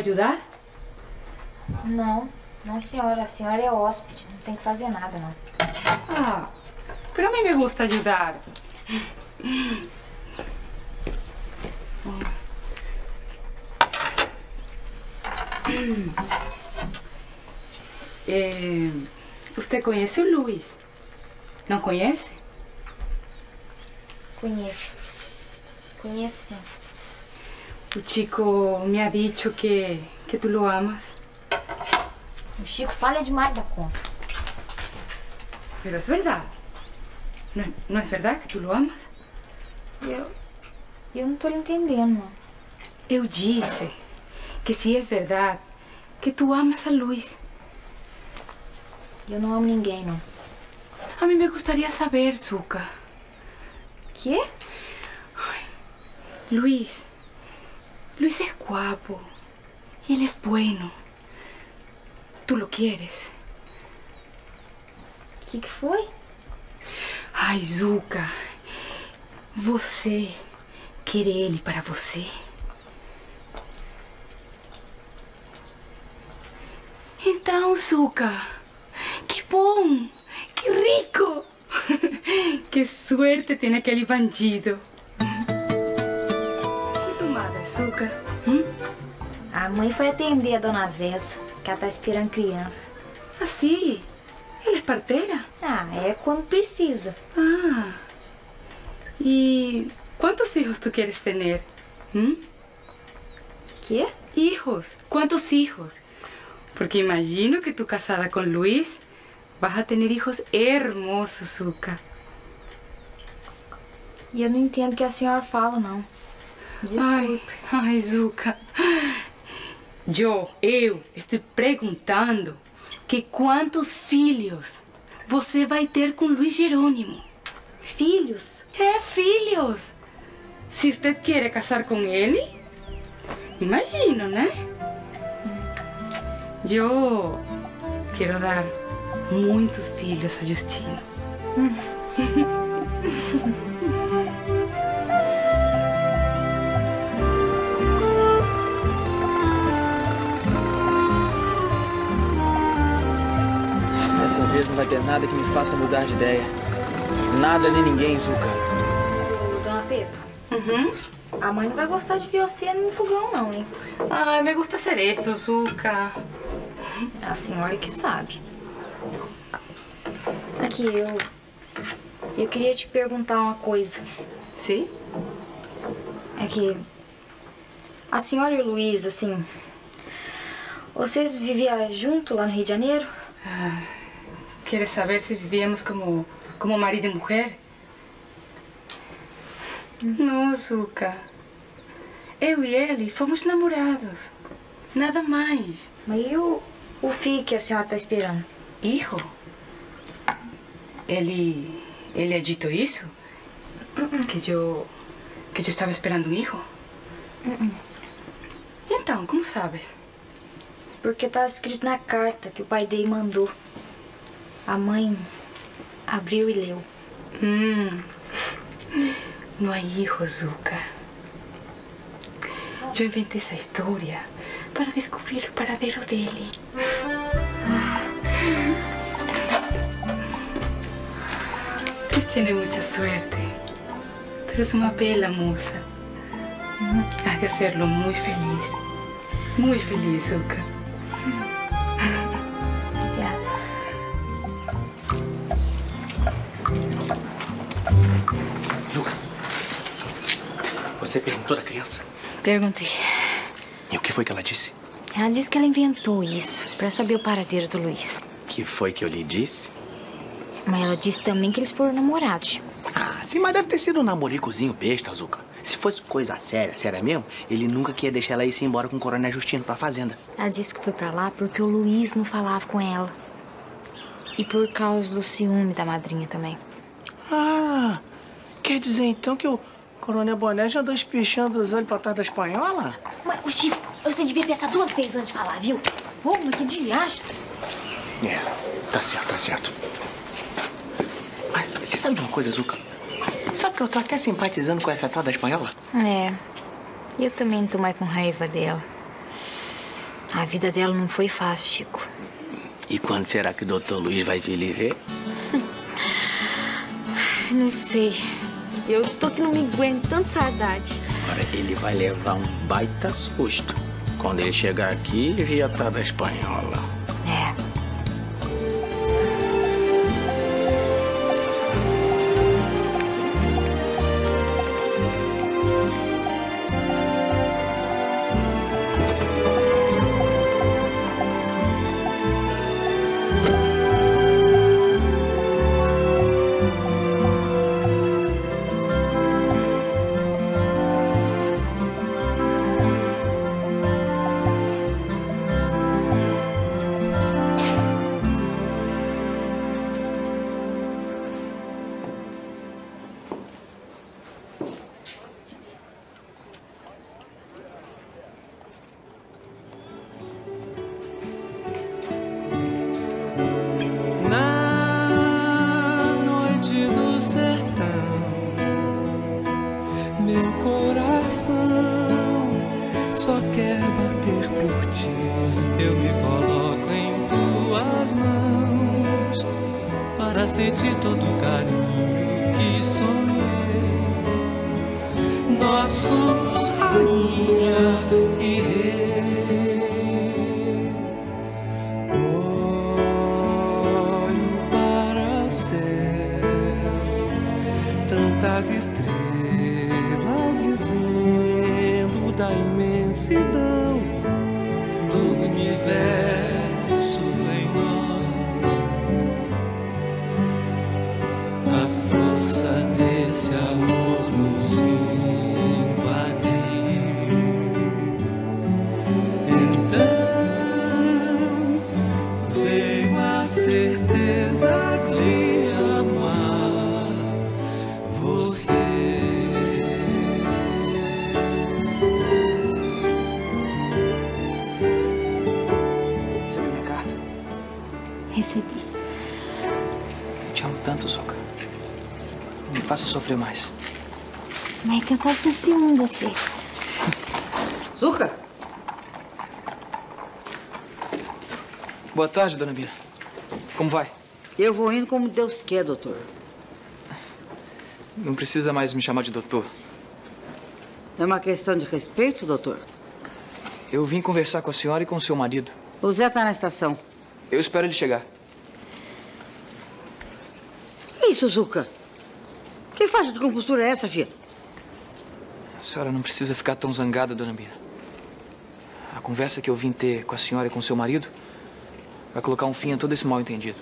ajudar? Não, não, senhora. A senhora é hóspede. Não tem que fazer nada, não. Ah, pero a mí me gusta ayudar. ¿Usted conoce a Luis? ¿No conoce? Conheço. Conheço, sim. O Chico me ha dicho que tú lo amas. O Chico falha demais da conta. Pero es verdad. ¿No es verdad que tú lo amas? Eu não tô lhe entendendo, não. Eu disse que se é verdade que tu amas a Luis. Eu não amo ninguém, não. A mí me gustaría saber, Zucca. Quê? Luis es guapo y él es bueno. ¿Tú lo quieres? Que foi? Ai, Zucca, você quer ele para você? Então, Zucca, que bom, que rico. Que suerte tem aquele bandido. Foi tomada, Zucca? A mãe foi atender a dona Zéza, que ela tá esperando criança. Assim? Ela é parteira? Ah, é quando precisa. Ah. E quantos filhos tu queres ter? Quê? Hijos. Quantos filhos? Porque imagino que tu casada com Luis vas a ter hijos hermosos, Zucca. E eu não entendo o que a senhora fala, não. Desculpe. Ai, Zucca. Eu estou perguntando que quantos filhos você vai ter com Luis Jerônimo? Filhos? É, filhos. Se você quer casar com ele, imagino, né? Eu quero dar muitos filhos a Justino. Dessa vez não vai ter nada que me faça mudar de ideia. Nada nem ninguém, Zucca. Dona Pepa. A mãe não vai gostar de ver você no fogão, não, hein? Ai, me gusta ser esto, Zucca. A senhora que sabe. Aqui, eu queria te perguntar uma coisa. Sim? É que a senhora e o Luiz, assim, vocês viviam junto lá no Rio de Janeiro? ¿Quieres saber si vivíamos como marido y mujer? Não, Zucca. Eu e ele fomos namorados. Nada mais. Mas e o filho que a senhora tá esperando? Hijo? Ele ha dito isso? Que eu estava esperando um hijo? E então, como sabes? Porque tá escrito na carta que o pai dele mandou. A mãe abriu e leu. Não há hijo, Zucca. Eu inventei essa história para descobrir o paradeiro dele. Tiene mucha suerte, pero es una bella moza. Has de hacerlo muy feliz, Zucca. Obrigada. Zucca, você perguntou da criança? Perguntei. E o que foi que ela disse? Ela disse que ela inventou isso pra saber o paradeiro do Luiz. Que foi que eu lhe disse? Mas ela disse também que eles foram namorados. Ah, sim, mas deve ter sido um namoricozinho besta, Zucca. Se fosse coisa séria mesmo, ele nunca queria deixar ela ir embora com o Coronel Justino pra fazenda. Ela disse que foi pra lá porque o Luiz não falava com ela. E por causa do ciúme da madrinha também. Ah, quer dizer então que o Coronel Boné já andou espichando os olhos pra trás da espanhola? Mas, Chico, você devia pensar 2 vezes antes de falar, viu? Ô, mas que diacho. É, tá certo. Mas você sabe de uma coisa, Zucca? Sabe que eu tô até simpatizando com essa tal da espanhola? É, eu também não tô mais com raiva dela. A vida dela não foi fácil, Chico. E quando será que o doutor Luiz vai vir lhe ver? Não sei. Eu tô que não me aguento, tanta saudade. Agora, ele vai levar um baita susto. Quando ele chegar aqui, ele via estar da espanhola. É. Meu coração só quer bater por ti. Eu me coloco em tuas mãos para sentir todo o carinho que sonhei. Nós somos rainha e rei. Olho para o céu, tantas estrelas dizendo da imensidão do universo em nós. A força desse amor nos invadiu. Então veio a certeza de amar você. Recebi. Eu te amo tanto, Zucca. Não me faça sofrer mais. Mas é que eu tava com ciúme de você. Zucca? Boa tarde, dona Bina. Como vai? Eu vou indo como Deus quer, doutor. Não precisa mais me chamar de doutor. É uma questão de respeito, doutor? Eu vim conversar com a senhora e com o seu marido. O Zé tá na estação. Eu espero ele chegar. Que isso, Zucca? Que falta de compostura é essa, filha? A senhora não precisa ficar tão zangada, dona Bina. A conversa que eu vim ter com a senhora e com o seu marido vai colocar um fim a todo esse mal-entendido.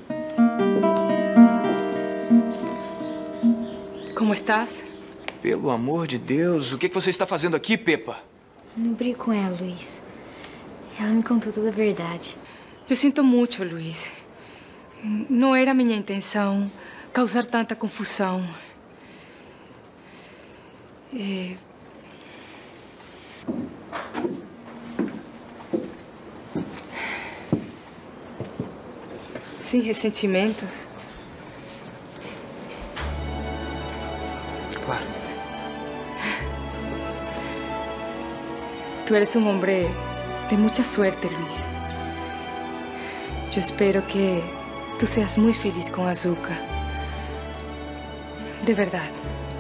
Como estás? Pelo amor de Deus, o que você está fazendo aqui, Pepa? Não brigo com ela, Luiz. Ela me contou toda a verdade. Eu sinto muito, Luiz. Não era minha intenção causar tanta confusão. Sem ressentimentos. Claro. Tú eres un hombre de mucha suerte, Luis. Yo espero que tú seas muy feliz con Azuka. De verdad.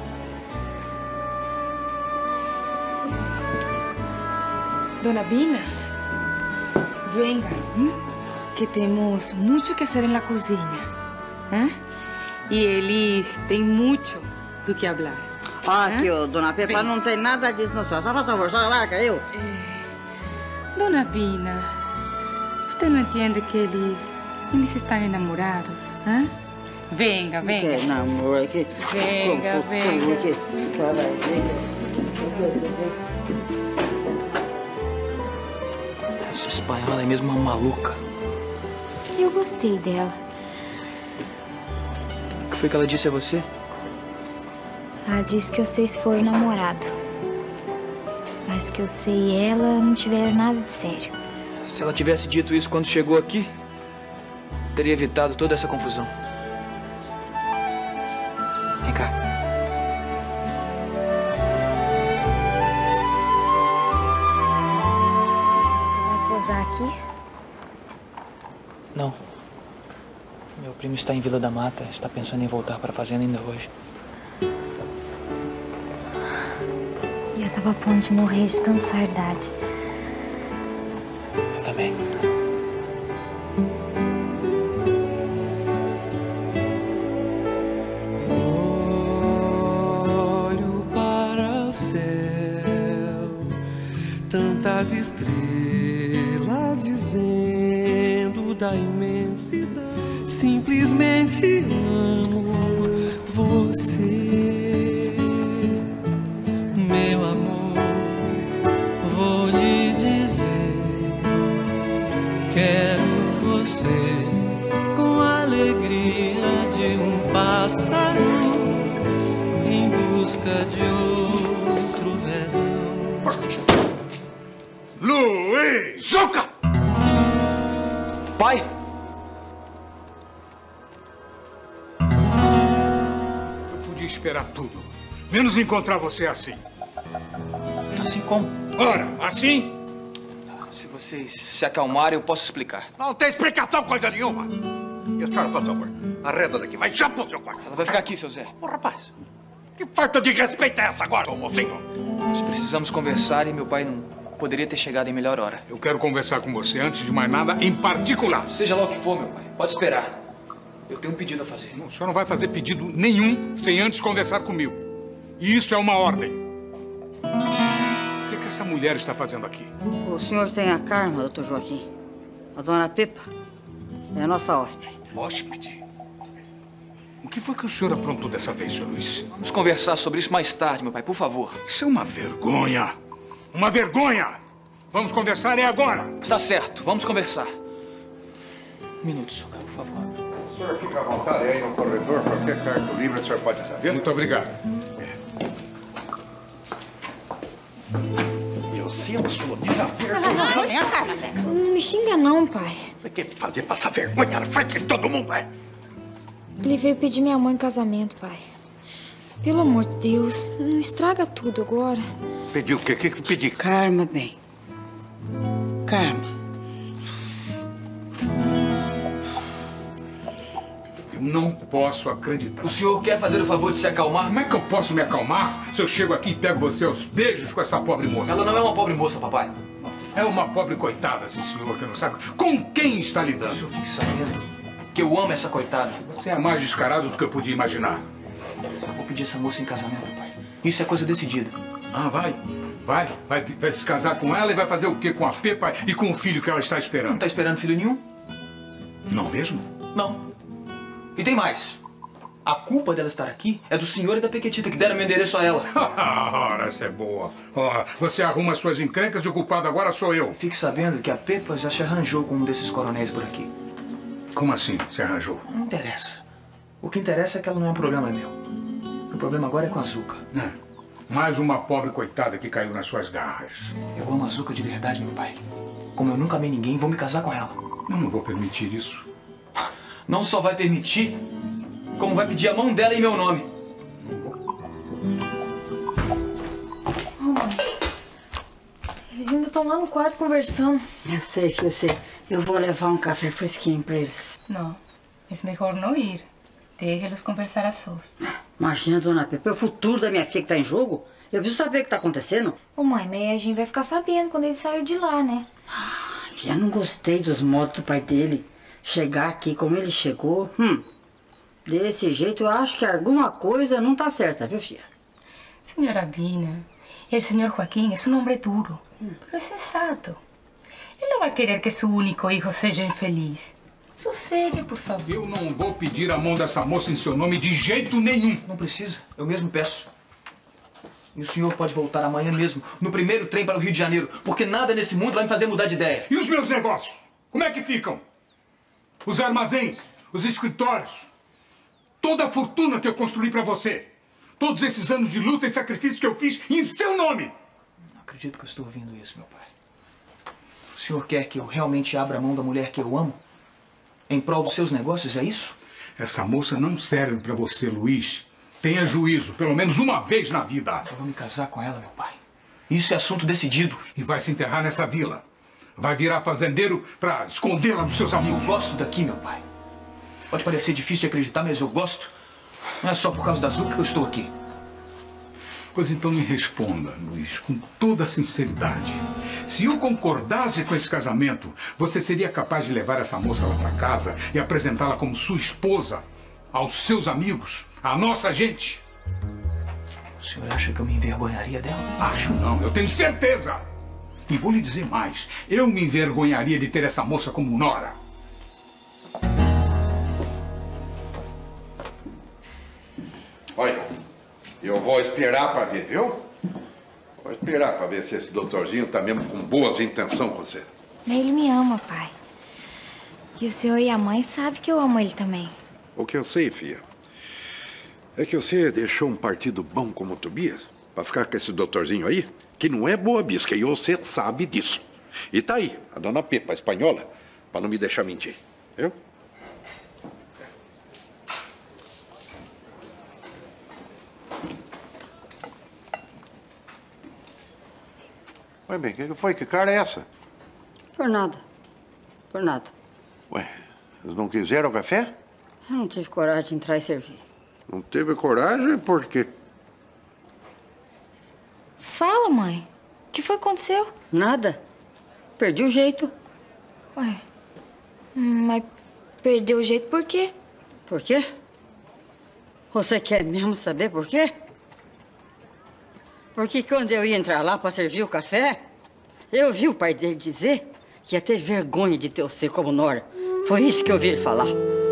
Dona Bina, venga, que temos mucho que hacer en la cocina. E eles têm muito do que hablar. Aqui, ô, dona Pepa, não tem nada disso no céu. Só faz favor, só larga eu. Dona Bina, você não entende que eles estão enamorados? Venga, venga. Que namoro aqui. Venga, venga. Aqui. Essa espanhola é mesmo uma maluca. Eu gostei dela. O que foi que ela disse a você? Ela disse que vocês foram namorados. Mas que você e ela não tiveram nada de sério. Se ela tivesse dito isso quando chegou aqui, teria evitado toda essa confusão. Vem cá. Vai casar aqui? Não. Meu primo está em Vila da Mata. Está pensando em voltar para a fazenda ainda hoje. E eu tava a ponto de morrer de tanta saudade. Eu também. Olho para o céu, tantas estrelas dizendo da imensidão. Simplesmente amo você, meu amor. Vou lhe dizer, quero você com a alegria de um pássaro em busca de outro verão. Luiz! Zuca! Pai! Esperar tudo, menos encontrar você assim. Assim como? Ora, assim? Se vocês se acalmarem, eu posso explicar. Não tem explicação coisa nenhuma. E a senhora, por favor, arreda daqui, vai já pro seu quarto. Ela vai ficar aqui, seu Zé. Ô, rapaz, que falta de respeito é essa agora, ô mocinho? Nós precisamos conversar e meu pai não poderia ter chegado em melhor hora. Eu quero conversar com você, antes de mais nada, em particular. Seja lá o que for, meu pai. Pode esperar. Eu tenho um pedido a fazer. Não, o senhor não vai fazer pedido nenhum sem antes conversar comigo. E isso é uma ordem. O que essa mulher está fazendo aqui? O senhor tem a Carma, doutor Joaquim. A dona Pepa é a nossa hóspede. Hóspede? O que foi que o senhor aprontou dessa vez, senhor Luiz? Vamos conversar sobre isso mais tarde, meu pai, por favor. Isso é uma vergonha. Uma vergonha! Vamos conversar agora. Está certo, vamos conversar. Um minuto, Zuca, por favor. O senhor fica à vontade aí no corredor, qualquer cargo livre o senhor pode usar, viu? Muito obrigado. Eu sinto sua desavergonha. Não, nem a Carma, Zé. Não me xinga não, pai. Por que fazer passar vergonha na frente de todo mundo, é? Ele veio pedir minha mãe em casamento, pai. Pelo amor de Deus, não estraga tudo agora. Pediu o quê? O que pedi? Carma, bem. Carma. Eu não posso acreditar. O senhor quer fazer o favor de se acalmar? Como é que eu posso me acalmar se eu chego aqui e pego você aos beijos com essa pobre moça? Ela não é uma pobre moça, papai. É uma pobre coitada, sim, senhor, que não sabe com quem está O lidando. senhor fique sabendo que eu amo essa coitada. Você é mais descarado do que eu podia imaginar. Eu vou pedir essa moça em casamento, pai. Isso é coisa decidida. Ah, vai se casar com ela e vai fazer o quê com a Pepa e com o filho que ela está Não esperando? está esperando filho nenhum? Não mesmo? Não. E tem mais. A culpa dela estar aqui é do senhor e da Pequetita que deram meu endereço a ela. Ora, essa é boa. Ora, você arruma suas encrencas e o culpado agora sou eu. Fique sabendo que a Pepa já se arranjou com um desses coronéis por aqui. Como assim se arranjou? Não interessa. O que interessa é que ela não é um problema meu. O problema agora é com a Zuca. É. Mais uma pobre coitada que caiu nas suas garras. Eu amo a Zuca de verdade, meu pai. Como eu nunca amei ninguém, vou me casar com ela. Eu não vou permitir isso. Não só vai permitir, como vai pedir a mão dela em meu nome. Ô, mãe. Eles ainda estão lá no quarto conversando. Eu sei, filho, eu sei. Eu vou levar um café fresquinho pra eles. No, es mejor no ir. Déjelos conversar a sós. Imagina, dona Pepa, é o futuro da minha filha que tá em jogo. Eu preciso saber o que tá acontecendo. Ô, mãe, mas a gente vai ficar sabendo quando ele saiu de lá, né? Já não gostei dos modos do pai dele. Chegar aqui como ele chegou, desse jeito eu acho que alguma coisa não tá certa, viu, filha? Señora Bina, el señor Joaquín es un hombre duro, pero es sensato. Él no va a querer que su único hijo sea infeliz. Sossegue, por favor. Eu não vou pedir a mão dessa moça em seu nome de jeito nenhum. Não precisa, eu mesmo peço. E o senhor pode voltar amanhã mesmo, no primeiro trem para o Rio de Janeiro, porque nada nesse mundo vai me fazer mudar de ideia. E os meus negócios? Como é que ficam? Os armazéns, os escritórios, toda a fortuna que eu construí para você. Todos esses anos de luta e sacrifício que eu fiz em seu nome. Não acredito que eu estou ouvindo isso, meu pai. O senhor quer que eu realmente abra a mão da mulher que eu amo? Em prol dos seus negócios, é isso? Essa moça não serve para você, Luiz. Tenha juízo, pelo menos uma vez na vida. Eu vou me casar com ela, meu pai. Isso é assunto decidido. E vai se enterrar nessa vila. Vai virar fazendeiro para escondê-la dos seus amigos. Eu gosto daqui, meu pai. Pode parecer difícil de acreditar, mas eu gosto. Não é só por causa da Zuca que eu estou aqui. Pois então me responda, Luiz, com toda sinceridade. Se eu concordasse com esse casamento, você seria capaz de levar essa moça lá para casa e apresentá-la como sua esposa aos seus amigos, à nossa gente? O senhor acha que eu me envergonharia dela? Acho não, eu tenho certeza. E vou lhe dizer mais, eu me envergonharia de ter essa moça como nora. Olha, eu vou esperar para ver, viu? Vou esperar para ver se esse doutorzinho tá mesmo com boas intenções com você. Ele me ama, pai. E o senhor e a mãe sabem que eu amo ele também. O que eu sei, filha, é que você deixou um partido bom como o Tobias para ficar com esse doutorzinho aí, que não é boa bisca, e você sabe disso. E tá aí, a dona Pepa, a espanhola, para não me deixar mentir, viu? Ué, bem, o que foi? Que cara é essa? Por nada. Por nada. Ué, eles não quiseram café? Eu não tive coragem de entrar e servir. Não teve coragem? Por quê? Fala, mãe. O que foi que aconteceu? Nada. Perdi o jeito. Ué, mas perdeu o jeito por quê? Por quê? Você quer mesmo saber por quê? Porque quando eu ia entrar lá para servir o café, eu vi o pai dele dizer que ia ter vergonha de ter você como nora. Foi isso que eu ouvi ele falar.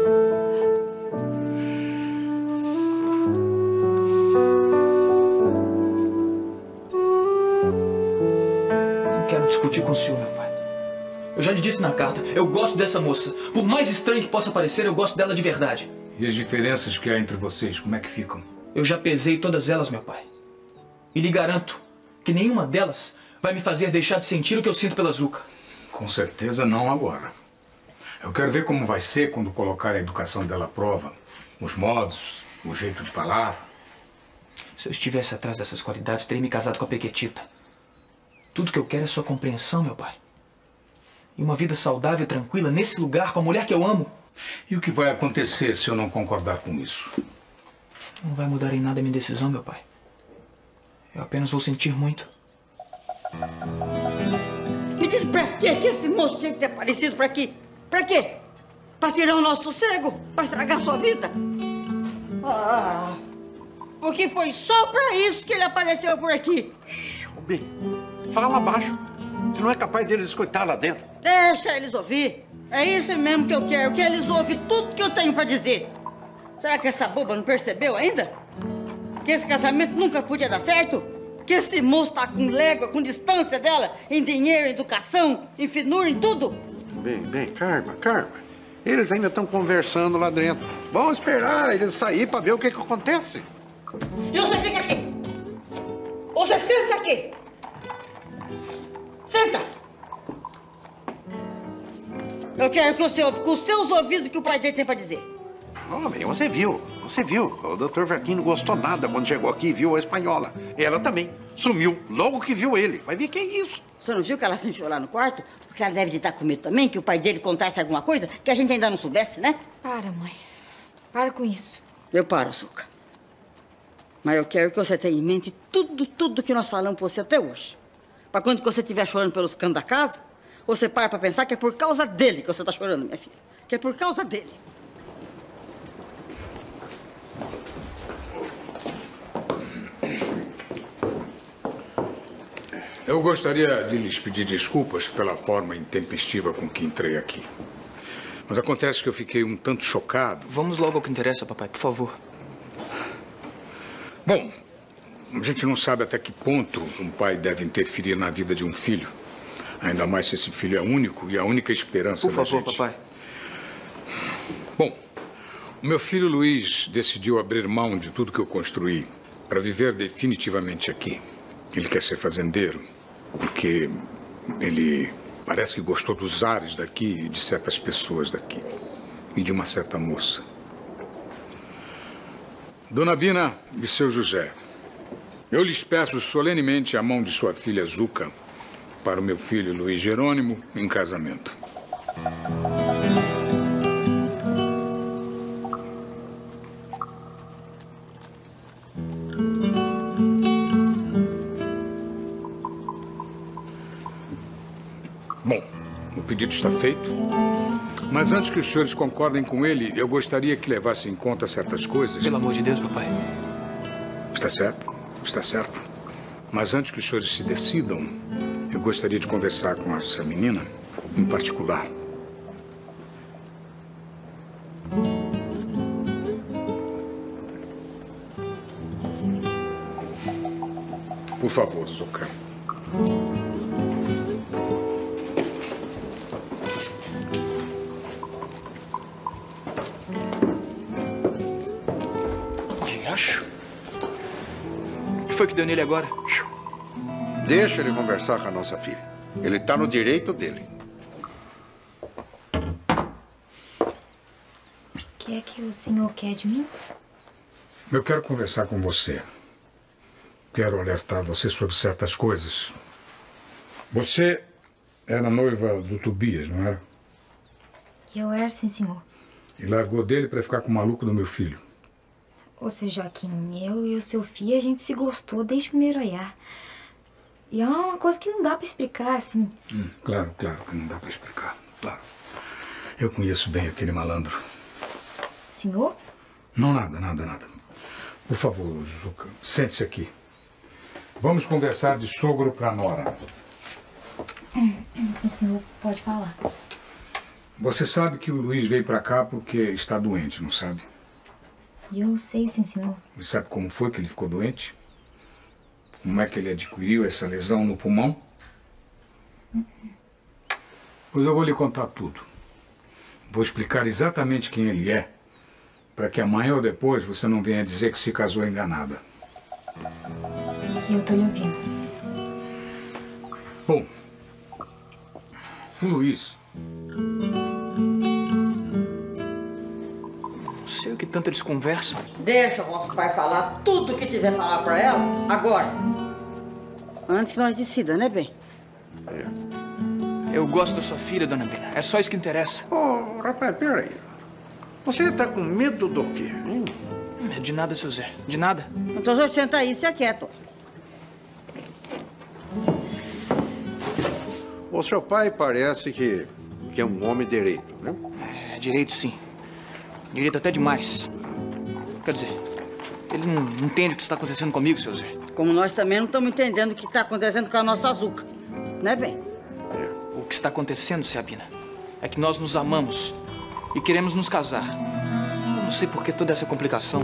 Não quero discutir com o senhor, meu pai. Eu já lhe disse na carta, eu gosto dessa moça. Por mais estranho que possa parecer, eu gosto dela de verdade. E as diferenças que há entre vocês, como é que ficam? Eu já pesei todas elas, meu pai. E lhe garanto que nenhuma delas vai me fazer deixar de sentir o que eu sinto pela Zuca. Com certeza não agora. Eu quero ver como vai ser quando colocar a educação dela à prova. Os modos, o jeito de falar. Se eu estivesse atrás dessas qualidades, teria me casado com a Pequetita. Tudo que eu quero é sua compreensão, meu pai. E uma vida saudável e tranquila nesse lugar com a mulher que eu amo. E o que vai acontecer se eu não concordar com isso? Não vai mudar em nada a minha decisão, meu pai. Eu apenas vou sentir muito. Me diz pra quê que esse moço tinha que ter aparecido por aqui? Pra quê? Pra tirar o nosso sossego? Pra estragar a sua vida? Ah, porque foi só pra isso que ele apareceu por aqui. Ô, bem, fala baixo. Você não é capaz deles escutar lá dentro. Deixa eles ouvir. É isso mesmo que eu quero, que eles ouvem tudo que eu tenho pra dizer. Será que essa boba não percebeu ainda? Que esse casamento nunca podia dar certo? Que esse moço tá com légua, com distância dela, em dinheiro, em educação, em finura, em tudo? Bem, calma. Eles ainda estão conversando lá dentro. Vamos esperar eles sair para ver o que acontece. E você fica aqui. Você senta aqui. Senta. Eu quero que você ouve com os seus ouvidos o que o pai dele tem pra dizer. Homem, você viu. O doutor Verquim não gostou nada quando chegou aqui e viu a espanhola. Ela também sumiu logo que viu ele. Vai ver que é isso. Você não viu que ela se enfiou lá no quarto? Porque ela deve de estar com medo também, que o pai dele contasse alguma coisa que a gente ainda não soubesse, né? Para, mãe. Para com isso. Eu paro, Zuca. Mas eu quero que você tenha em mente tudo que nós falamos pra você até hoje. Pra quando você estiver chorando pelos cantos da casa, você para pra pensar que é por causa dele que você tá chorando, minha filha. Que é por causa dele. Eu gostaria de lhes pedir desculpas pela forma intempestiva com que entrei aqui. Mas acontece que eu fiquei um tanto chocado. Vamos logo ao que interessa, papai, por favor. Bom, a gente não sabe até que ponto um pai deve interferir na vida de um filho. Ainda mais se esse filho é único e a única esperança da gente. Por favor, papai. Bom, o meu filho Luiz decidiu abrir mão de tudo que eu construí para viver definitivamente aqui. Ele quer ser fazendeiro, porque ele parece que gostou dos ares daqui e de certas pessoas daqui. E de uma certa moça. Dona Bina e seu José, eu lhes peço solenemente a mão de sua filha Zuca para o meu filho Luiz Jerônimo em casamento. Bom, o pedido está feito. Mas antes que os senhores concordem com ele, eu gostaria que levassem em conta certas coisas. Pelo amor de Deus, papai. Está certo, está certo. Mas antes que os senhores se decidam, eu gostaria de conversar com essa menina em particular. Por favor, Zucca. Diacho? O que foi que deu nele agora? Deixa ele conversar com a nossa filha. Ele está no direito dele. O que é que o senhor quer de mim? Eu quero conversar com você. Quero alertar você sobre certas coisas. Você era noiva do Tobias, não era? Eu era, sim, senhor. E largou dele para ficar com o maluco do meu filho. Ô, seu Joaquim, eu e o seu filho, a gente se gostou desde o primeiro olhar. E é uma coisa que não dá pra explicar, assim. Claro que não dá para explicar. Claro. Eu conheço bem aquele malandro. Senhor? Não, nada. Por favor, Zucca, sente-se aqui. Vamos conversar de sogro para nora. O senhor pode falar. Você sabe que o Luiz veio para cá porque está doente, não sabe? Eu sei, sim, senhor. E sabe como foi que ele ficou doente? Como é que ele adquiriu essa lesão no pulmão? Pois eu vou lhe contar tudo. Vou explicar exatamente quem ele é, para que amanhã ou depois você não venha dizer que se casou enganada. Eu tô lhe ouvindo. Bom, o Luiz... Não sei o que tanto eles conversam. Deixa o nosso pai falar tudo o que tiver a falar pra ela, agora. Antes que nós decidamos, né, bem? Eu gosto da sua filha, dona Bina. É só isso que interessa. Ô, rapaz, peraí. Você está com medo do quê, hein? De nada, seu Zé. De nada. Então, você senta aí e se aquieta. O seu pai parece que é um homem direito, né? É, direito sim. Direito até demais. Quer dizer, ele não entende o que está acontecendo comigo, seu Zé. Como nós também não estamos entendendo o que está acontecendo com a nossa Zucca. Né, bem? O que está acontecendo, Sabina, é que nós nos amamos e queremos nos casar. Eu não sei por que toda essa complicação.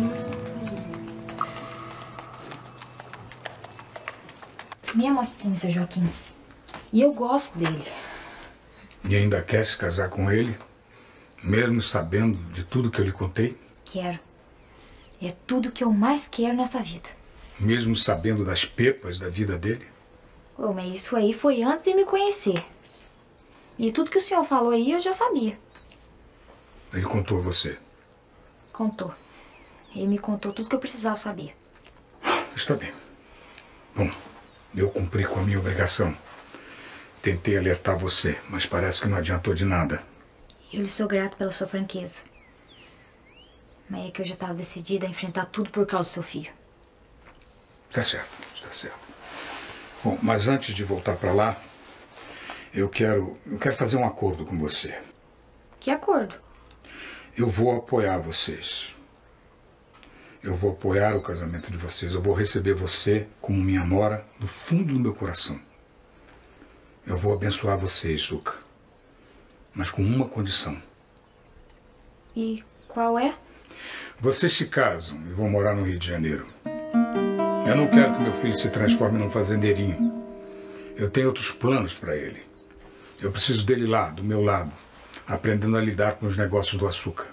Mesmo assim, seu Joaquim. E eu gosto dele. E ainda quer se casar com ele? Mesmo sabendo de tudo que eu lhe contei? Quero. É tudo que eu mais quero nessa vida. Mesmo sabendo das pepas da vida dele? Ô, mas isso aí foi antes de me conhecer. E tudo que o senhor falou aí eu já sabia. Ele contou a você? Contou. Ele me contou tudo que eu precisava saber. Está bem. Bom, eu cumpri com a minha obrigação. Tentei alertar você, mas parece que não adiantou de nada. Eu lhe sou grato pela sua franqueza. Mas é que eu já estava decidida a enfrentar tudo por causa do seu filho. Está certo, está certo. Bom, mas antes de voltar para lá, eu quero fazer um acordo com você. Que acordo? Eu vou apoiar vocês. Eu vou apoiar o casamento de vocês. Eu vou receber você como minha nora do fundo do meu coração. Eu vou abençoar vocês, Zucca. Mas com uma condição. E qual é? Vocês se casam e vão morar no Rio de Janeiro. Eu não quero que meu filho se transforme num fazendeirinho. Eu tenho outros planos para ele. Eu preciso dele lá, do meu lado, aprendendo a lidar com os negócios do açúcar.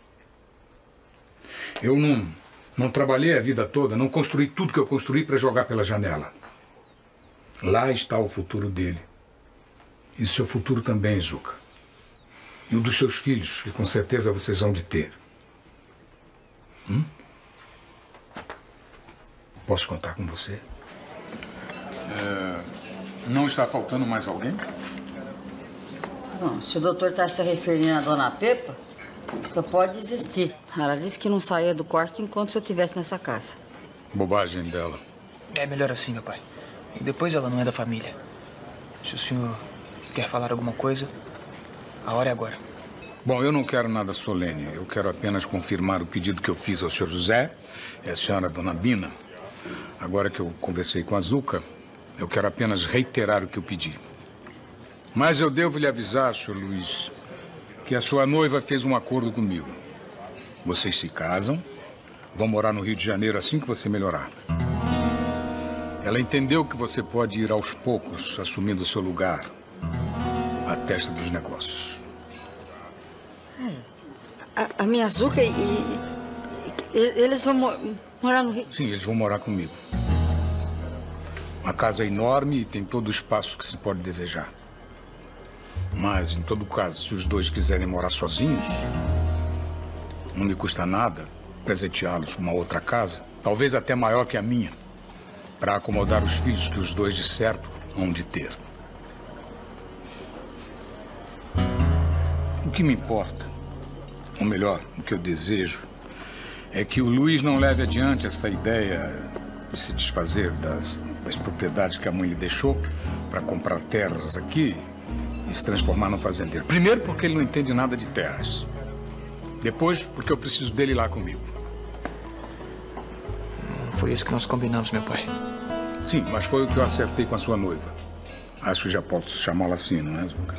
Eu não trabalhei a vida toda, não construí tudo que eu construí para jogar pela janela. Lá está o futuro dele. E o seu futuro também, Zucca. E o dos seus filhos, que com certeza vocês vão de ter. Posso contar com você? Não está faltando mais alguém? Não, se o doutor está se referindo à dona Pepa, só pode desistir. Ela disse que não saía do quarto enquanto eu estivesse nessa casa. Bobagem dela. É melhor assim, meu pai. E depois ela não é da família. Se o senhor quer falar alguma coisa, a hora é agora. Bom, eu não quero nada solene. Eu quero apenas confirmar o pedido que eu fiz ao senhor José e à senhora Dona Bina. Agora que eu conversei com a Zuca, eu quero apenas reiterar o que eu pedi. Mas eu devo lhe avisar, senhor Luiz, que a sua noiva fez um acordo comigo. Vocês se casam, vão morar no Rio de Janeiro assim que você melhorar. Ela entendeu que você pode ir aos poucos, assumindo o seu lugar, à testa dos negócios. A minha Zuca e eles vão morar no Rio? Sim, eles vão morar comigo. Uma casa enorme e tem todo o espaço que se pode desejar. Mas, em todo caso, se os dois quiserem morar sozinhos, não me custa nada presenteá-los com uma outra casa, talvez até maior que a minha, para acomodar os filhos que os dois, de certo, hão de ter. O que me importa, ou melhor, o que eu desejo, é que o Luiz não leve adiante essa ideia de se desfazer das propriedades que a mãe lhe deixou para comprar terras aqui e se transformar num fazendeiro. Primeiro, porque ele não entende nada de terras. Depois, porque eu preciso dele lá comigo. Foi isso que nós combinamos, meu pai. Sim, mas foi o que eu acertei com a sua noiva. Acho que já posso chamá-la assim, não é, Zuca?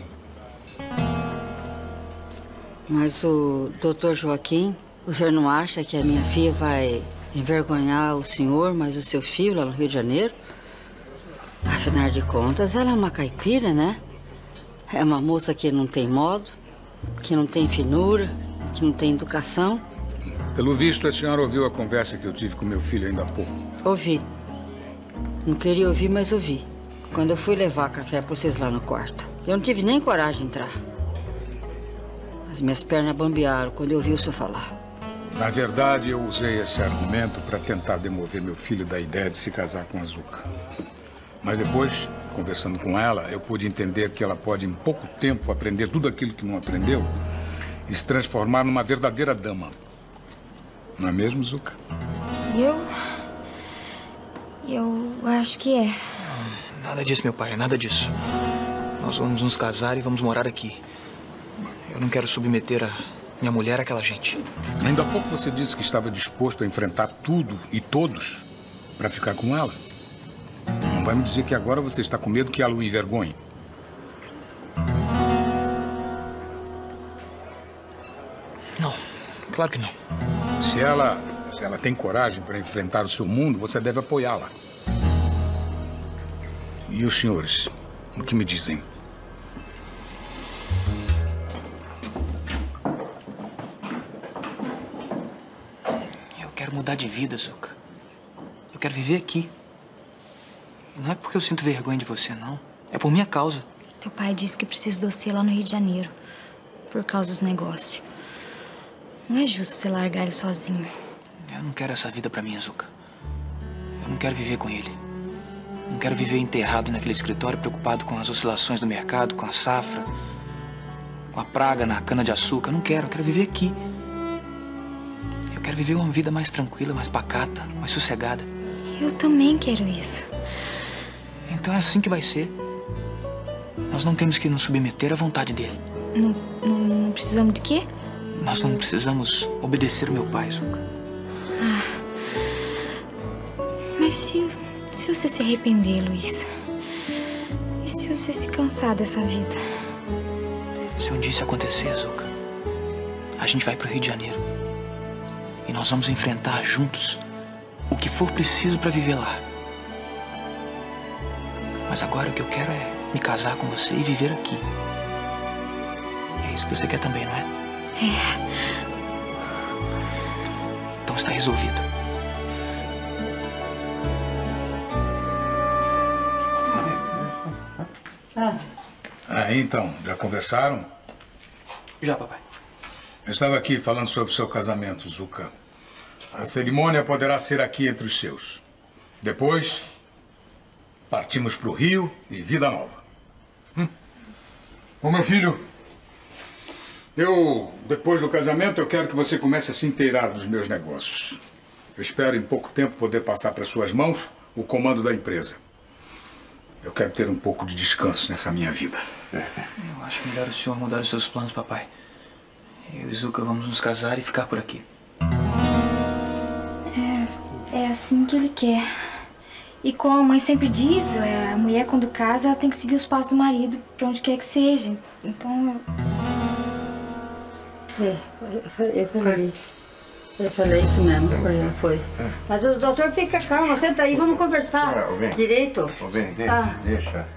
Mas o doutor Joaquim, o senhor não acha que a minha filha vai envergonhar o senhor, mas o seu filho lá no Rio de Janeiro? Afinal de contas, ela é uma caipira, né? É uma moça que não tem modo, que não tem finura, que não tem educação. Pelo visto, a senhora ouviu a conversa que eu tive com meu filho ainda há pouco. Ouvi. Não queria ouvir, mas ouvi. Quando eu fui levar café para vocês lá no quarto. Eu não tive nem coragem de entrar. As minhas pernas bambearam quando eu ouvi o senhor falar. Na verdade, eu usei esse argumento para tentar demover meu filho da ideia de se casar com a Zuca. Mas depois, conversando com ela, eu pude entender que ela pode, em pouco tempo, aprender tudo aquilo que não aprendeu e se transformar numa verdadeira dama. Não é mesmo, Zuca? Eu acho que é. Nada disso, meu pai, nada disso. Nós vamos nos casar e vamos morar aqui. Eu não quero submeter a minha mulher àquela gente. Ainda há pouco você disse que estava disposto a enfrentar tudo e todos para ficar com ela. Não vai me dizer que agora você está com medo que ela o envergonhe. Não, claro que não. Se ela tem coragem para enfrentar o seu mundo, você deve apoiá-la. E os senhores, o que me dizem? Eu quero mudar de vida, Zuca. Eu quero viver aqui. E não é porque eu sinto vergonha de você, não. É por minha causa. Teu pai disse que precisa de você lá no Rio de Janeiro. Por causa dos negócios. Não é justo você largar ele sozinho. Eu não quero essa vida pra mim, Zuca. Eu não quero viver com ele. Não quero viver enterrado naquele escritório preocupado com as oscilações do mercado, com a safra, com a praga na cana-de-açúcar. Eu não quero, eu quero viver aqui. Eu quero viver uma vida mais tranquila, mais pacata, mais sossegada. Eu também quero isso. Então é assim que vai ser. Nós não temos que nos submeter à vontade dele. Não precisamos de quê? Nós não precisamos obedecer o meu pai, Zuca. Mas se você se arrepender, Luiz? E se você se cansar dessa vida? Se um dia isso acontecer, Zuca, a gente vai pro Rio de Janeiro. E nós vamos enfrentar juntos o que for preciso para viver lá. Mas agora o que eu quero é me casar com você e viver aqui. E é isso que você quer também, não é? É. Então está resolvido. Então, já conversaram? Já, papai. Eu estava aqui falando sobre o seu casamento, Zuca. A cerimônia poderá ser aqui entre os seus. Depois, partimos para o Rio e vida nova. Ô, meu filho, depois do casamento, eu quero que você comece a se inteirar dos meus negócios. Eu espero em pouco tempo poder passar para suas mãos o comando da empresa. Eu quero ter um pouco de descanso nessa minha vida. Eu acho melhor o senhor mudar os seus planos, papai. Eu e Zuka vamos nos casar e ficar por aqui. É assim que ele quer. E como a mãe sempre diz, a mulher quando casa, ela tem que seguir os passos do marido, pra onde quer que seja. Então, Eu falei isso mesmo, foi. Mas o doutor fica calmo, senta aí, vamos conversar direito. Deixa.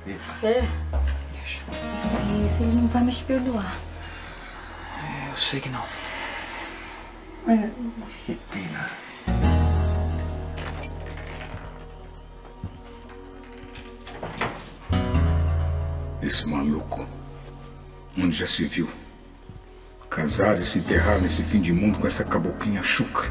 Isso ele não vai mais te perdoar. Eu sei que não. Que pena. Esse maluco, onde já se viu? Casar e se enterrar nesse fim de mundo com essa caboclinha chucra.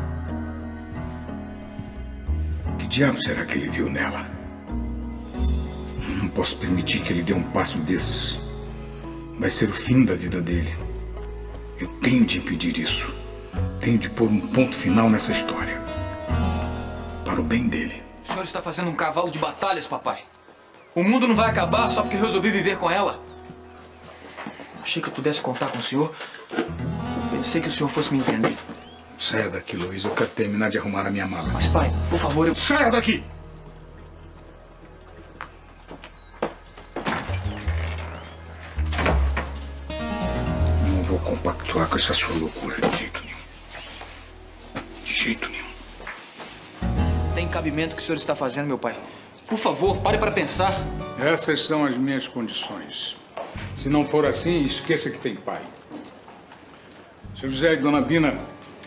Que diabo será que ele viu nela? Eu não posso permitir que ele dê um passo desses. Vai ser o fim da vida dele. Eu tenho de impedir isso. Tenho de pôr um ponto final nessa história. Para o bem dele. O senhor está fazendo um cavalo de batalhas, papai. O mundo não vai acabar só porque eu resolvi viver com ela. Achei que eu pudesse contar com o senhor. Pensei que o senhor fosse me entender. Saia daqui, Luiz. Eu quero terminar de arrumar a minha mala. Mas, pai, por favor, eu... Saia daqui! Não vou compactuar com essa sua loucura de jeito nenhum. De jeito nenhum. Tem cabimento o que o senhor está fazendo, meu pai. Por favor, pare para pensar. Essas são as minhas condições. Se não for assim, esqueça que tem pai. Seu José e Dona Bina,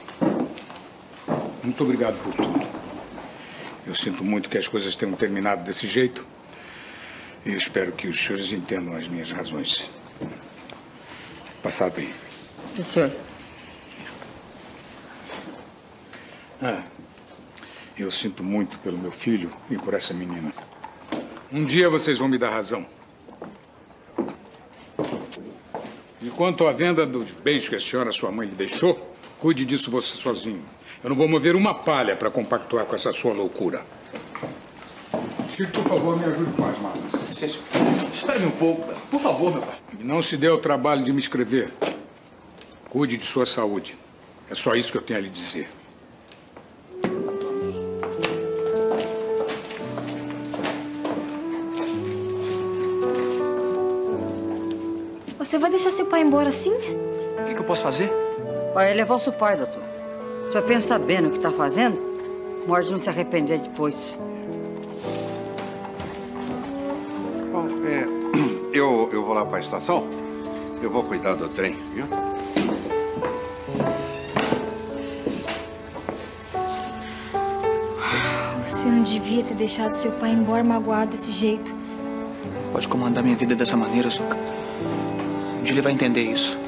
muito obrigado por tudo. Eu sinto muito que as coisas tenham terminado desse jeito. E eu espero que os senhores entendam as minhas razões. Passar bem. Sim, senhor. Eu sinto muito pelo meu filho e por essa menina. Um dia vocês vão me dar razão. E quanto à venda dos bens que a senhora, sua mãe, lhe deixou, cuide disso você sozinho. Eu não vou mover uma palha para compactuar com essa sua loucura. Chico, por favor, me ajude com as malas. Espere-me um pouco, por favor, meu pai. E não se dê o trabalho de me escrever. Cuide de sua saúde. É só isso que eu tenho a lhe dizer. Você vai deixar seu pai embora assim? O que eu posso fazer? Olha, ele é vosso pai, doutor. O senhor pensa bem no que está fazendo? Morde não se arrepender depois. Bom, eu vou lá para a estação. Eu vou cuidar do trem, viu? Você não devia ter deixado seu pai embora magoado desse jeito. Pode comandar minha vida dessa maneira, Zuka. Um dia ele vai entender isso.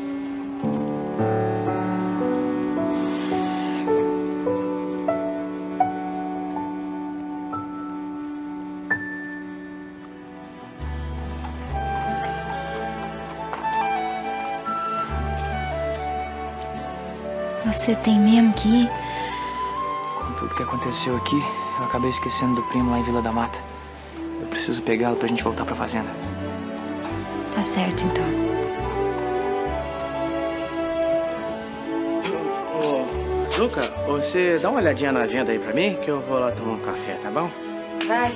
Você tem mesmo que ir? Com tudo que aconteceu aqui, eu acabei esquecendo do primo lá em Vila da Mata. Eu preciso pegá-lo pra gente voltar pra fazenda. Tá certo, então. Zuka, você dá uma olhadinha na agenda aí pra mim, que eu vou lá tomar um café, tá bom? Vai.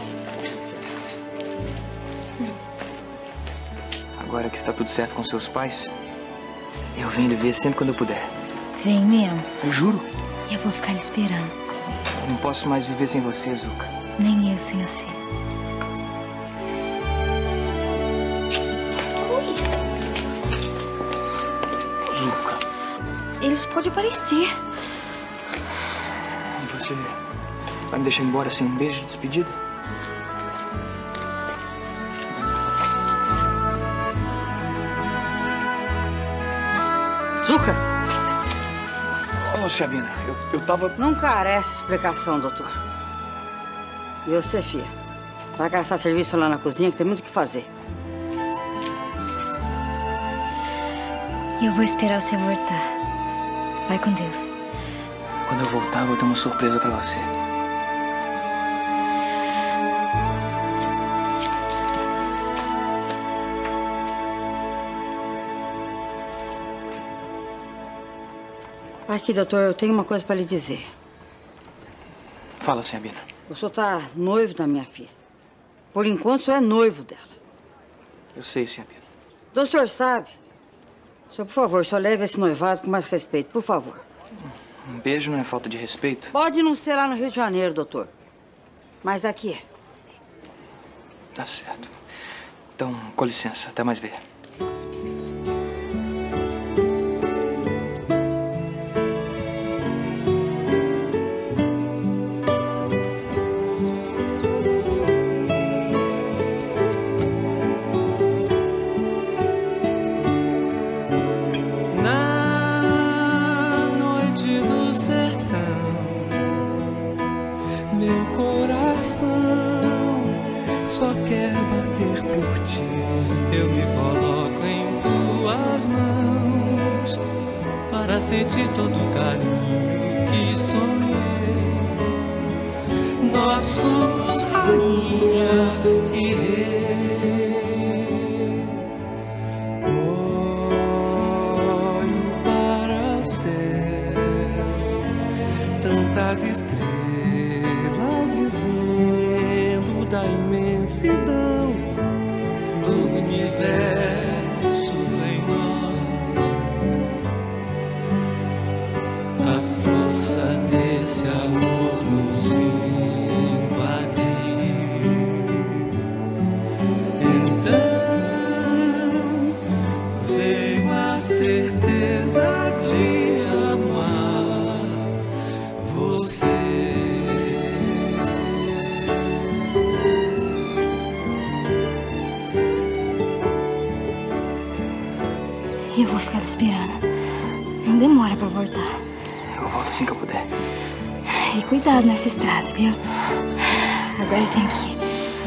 Agora que está tudo certo com seus pais, eu venho lhe ver sempre quando eu puder. Vem mesmo. Eu juro. Eu vou ficar lhe esperando. Não posso mais viver sem você, Zuka. Nem eu sem você. Zuka. Eles podem aparecer. Você vai me deixar embora sem um beijo de despedida? Zuka! Ô, Sabina, eu tava... Não carece explicação, doutor. E você, filha? Vai caçar serviço lá na cozinha, que tem muito o que fazer. Eu vou esperar você voltar. Vai com Deus. Quando eu voltar, eu vou ter uma surpresa pra você. Aqui, doutor, eu tenho uma coisa pra lhe dizer. Fala, senhora Bina. O senhor tá noivo da minha filha. Por enquanto, o senhor é noivo dela. Eu sei, senhora Bina. O senhor sabe. O senhor, por favor, só leve esse noivado com mais respeito, por favor. Um beijo não é falta de respeito? Pode não ser lá no Rio de Janeiro, doutor. Mas aqui é. Tá certo. Então, com licença. Até mais ver. Só quer bater por ti. Eu me coloco em tuas mãos para sentir todo o carinho que sonhei. Nós somos rainha e rei. Olho para o céu, tantas estrelas dizendo da imensidão do universo em nós. A força desse amor nos invadiu. Então veio a certeza de amar você. Eu vou ficar te esperando. Não demora pra voltar. Eu volto assim que eu puder. E cuidado nessa estrada, viu? Agora eu tenho que ir.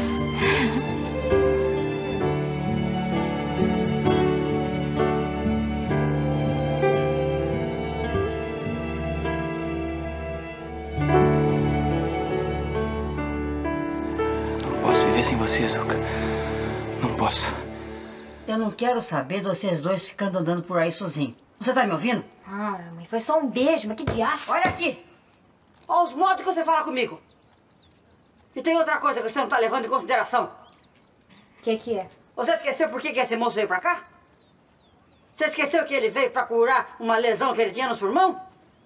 Não posso viver sem você, Zuka. Não posso. Eu não quero saber de vocês dois ficando andando por aí sozinhos. Você tá me ouvindo? Ah, mãe, foi só um beijo, mas que diacho. Olha aqui. Olha os modos que você fala comigo. E tem outra coisa que você não tá levando em consideração. O que é? Você esqueceu por que esse moço veio pra cá? Você esqueceu que ele veio pra curar uma lesão que ele tinha nos pulmão?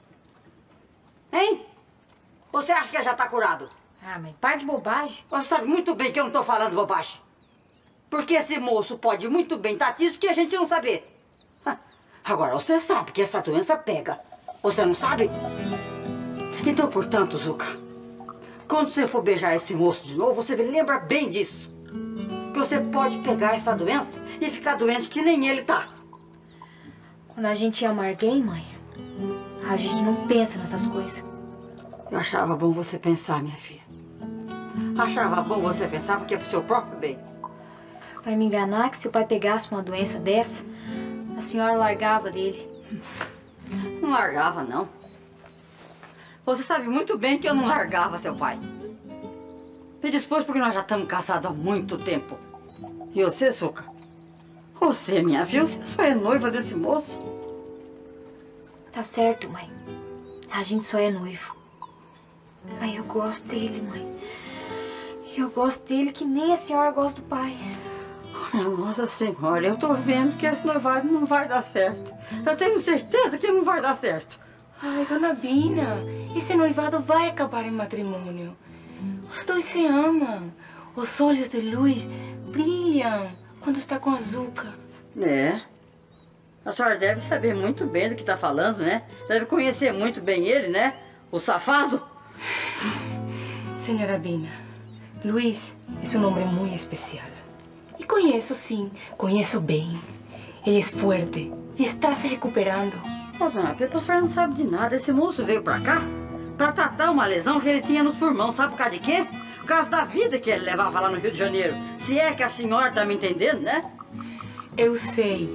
Hein? Você acha que ele já tá curado? Ah, mãe, para de bobagem. Você sabe muito bem que eu não tô falando bobagem. Porque esse moço pode muito bem estar tiso que a gente não saber. Agora, você sabe que essa doença pega. Você não sabe? Então, portanto, Zuka, quando você for beijar esse moço de novo, você lembra bem disso. Que você pode pegar essa doença e ficar doente que nem ele tá. Quando a gente ama alguém, mãe, a gente não pensa nessas coisas. Eu achava bom você pensar, minha filha. Achava bom você pensar porque é pro seu próprio bem. Vai me enganar que se o pai pegasse uma doença dessa, a senhora largava dele. Não largava, não. Você sabe muito bem que eu não largava seu pai. E depois porque nós já estamos casados há muito tempo. E você, Zuka? Você, minha filha, você só é noiva desse moço. Tá certo, mãe. A gente só é noivo. Mas eu gosto dele, mãe. E eu gosto dele que nem a senhora gosta do pai. Nossa Senhora, eu tô vendo que esse noivado não vai dar certo. Eu tenho certeza que não vai dar certo. Ai, dona Bina, esse noivado vai acabar em matrimônio. Os dois se amam. Os olhos de Luiz brilham quando está com a Zuka. É. A senhora deve saber muito bem do que tá falando, né? Deve conhecer muito bem ele, né? O safado. Senhora Bina, Luiz é um homem muito especial. E conheço, sim, conheço bem. Ele é forte e está se recuperando. Ô, dona Pepa, a senhora não sabe de nada. Esse moço veio pra cá pra tratar uma lesão que ele tinha nos pulmões. Sabe por causa de quê? Por causa da vida que ele levava lá no Rio de Janeiro. Se é que a senhora tá me entendendo, né? Eu sei.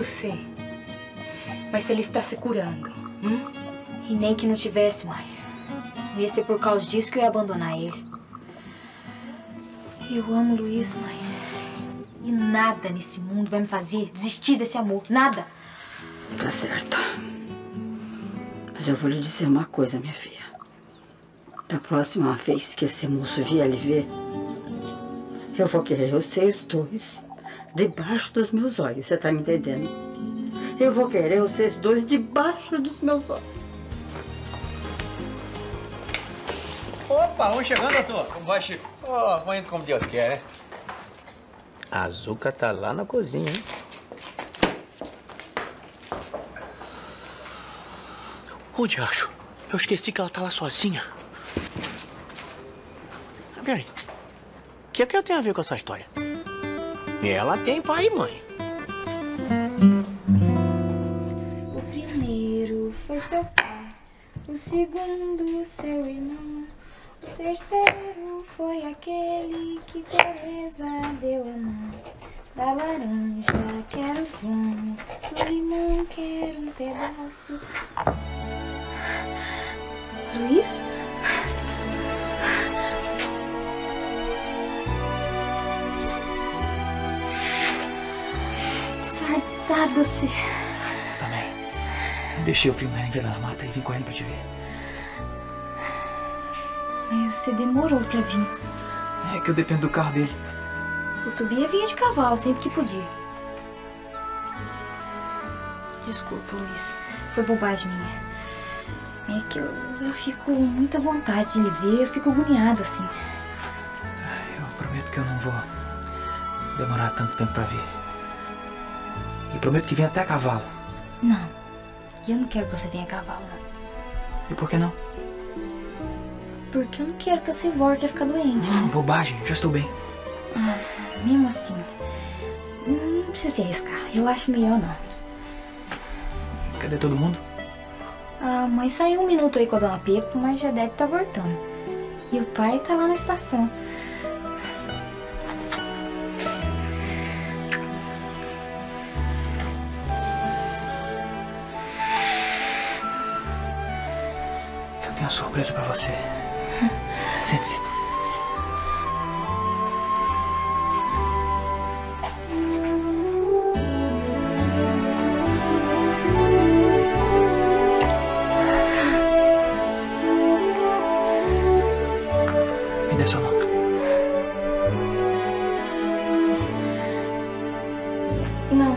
Mas ele está se curando. E nem que não tivesse, mãe. Não ia ser por causa disso que eu ia abandonar ele. Eu amo o Luiz, mãe. E nada nesse mundo vai me fazer desistir desse amor. Nada. Tá certo. Mas eu vou lhe dizer uma coisa, minha filha. Da próxima vez que esse moço vier lhe ver, eu vou querer vocês dois debaixo dos meus olhos. Você tá me entendendo? Eu vou querer vocês dois debaixo dos meus olhos. Opa, vamos chegando, doutor. Como vai, Chico? Ó, vamos indo como Deus quer, né? A Zuca tá lá na cozinha, hein? Onde acho? Eu esqueci que ela tá lá sozinha. Peraí. O que eu tenho a ver com essa história? Ela tem pai e mãe. O primeiro foi seu pai, o segundo seu irmão, o terceiro foi aquele que Teresa deu a mão. Da laranja quero um, do limão quero um pedaço. Luiz? Sardado-se. Também. Deixei o primo ver na mata e vim correndo pra te ver. Mas você demorou pra vir. É que eu dependo do carro dele. O Tobia vinha de cavalo sempre que podia. Desculpa, Luiz. Foi bobagem minha. É que eu fico com muita vontade de lhe ver. Eu fico agoniada, assim. Eu prometo que eu não vou demorar tanto tempo pra ver. E prometo que vem até a cavalo. Não. Eu não quero que você venha a cavalo, não. E por que não? Porque eu não quero que você volte a ficar doente. Não, bobagem. Já estou bem. Ah, mesmo assim, não precisa se arriscar. Eu acho melhor não. Cadê todo mundo? A mãe saiu um minuto aí com a dona Pepa, mas já deve estar voltando. E o pai tá lá na estação. Eu tenho uma surpresa pra você. Sente-se. Me dê sua mão. Não,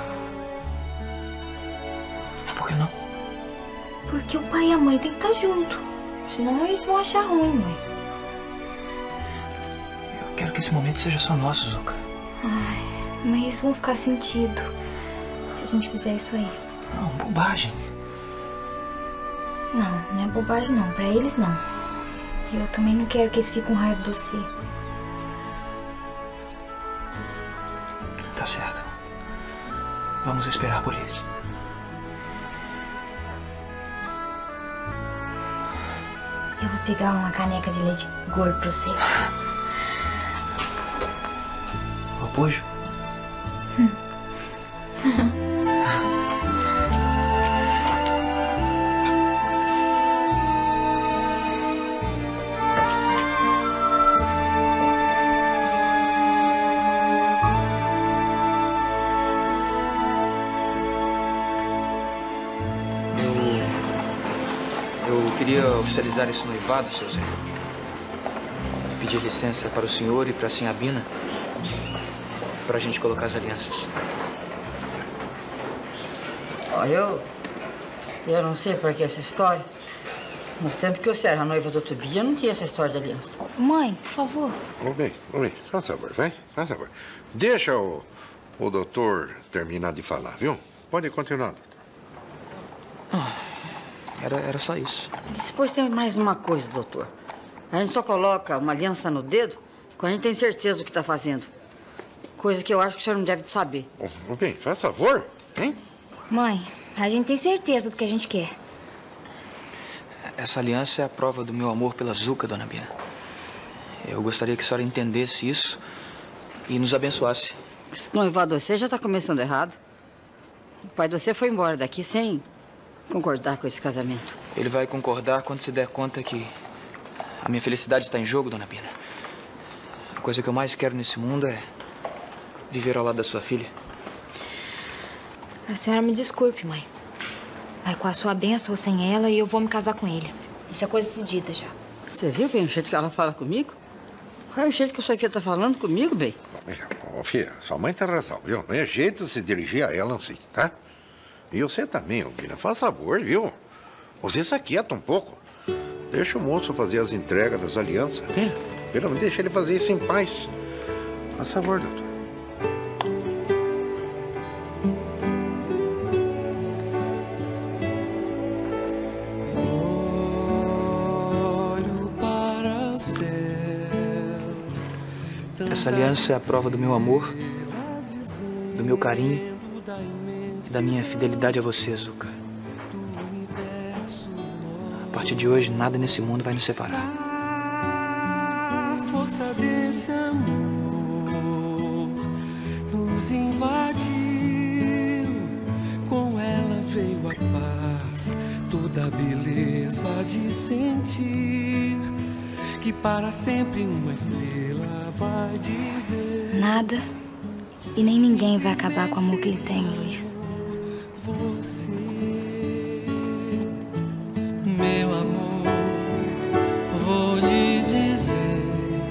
Por que não? porque o pai e a mãe tem que estar junto. Senão eles vão achar ruim, mãe. Eu quero que esse momento seja só nosso, Zuca. Ai, mas eles vão ficar sentido se a gente fizer isso aí. Não, bobagem. Não, não é bobagem não. Pra eles não. E eu também não quero que eles fiquem com raiva de você. Tá certo. Vamos esperar por eles. Eu vou pegar uma caneca de leite gordo pra você. O apoio? Eu queria oficializar esse noivado, seu Zé. Pedir licença para o senhor e para a senhora Bina para a gente colocar as alianças. Ó, eu não sei por que essa história. Nos tempos que eu era a noiva do Tobia, não tinha essa história de aliança. Mãe, por favor. Ô bem, faz favor, vai, faz favor. Deixa o doutor terminar de falar, viu? Pode continuar, doutor. Era só isso. Depois tem mais uma coisa, doutor. A gente só coloca uma aliança no dedo quando a gente tem certeza do que está fazendo. Coisa que eu acho que o senhor não deve saber. Ô bem, faz favor, hein? Mãe, a gente tem certeza do que a gente quer. Essa aliança é a prova do meu amor pela Zuca, dona Bina. Eu gostaria que a senhora entendesse isso e nos abençoasse. Esse noivado de você já tá começando errado. O pai de você foi embora daqui sem concordar com esse casamento. Ele vai concordar quando se der conta que a minha felicidade está em jogo, dona Bina. A coisa que eu mais quero nesse mundo é viver ao lado da sua filha. A senhora me desculpe, mãe. Mas com a sua bênção ou sem ela, eu vou me casar com ele. Isso é coisa decidida já. Você viu bem o jeito que ela fala comigo? Olha o jeito que a sua filha tá falando comigo, bem. Ô, filha, sua mãe tem razão, viu? Não é jeito de se dirigir a ela assim, tá? E você também, Bina, faz favor, viu? Você se aquieta um pouco. Deixa o moço fazer as entregas das alianças, né? Pelo menos deixa ele fazer isso em paz. Faz favor, doutor. Essa aliança é a prova do meu amor, do meu carinho e da minha fidelidade a você, Zucca. A partir de hoje, nada nesse mundo vai nos separar. A força desse amor nos invadiu. Com ela veio a paz, toda a beleza de sentir que para sempre uma estrela vai dizer. Nada e nem ninguém vai acabar com o amor que ele tem, Luiz. Você, meu amor, vou lhe dizer,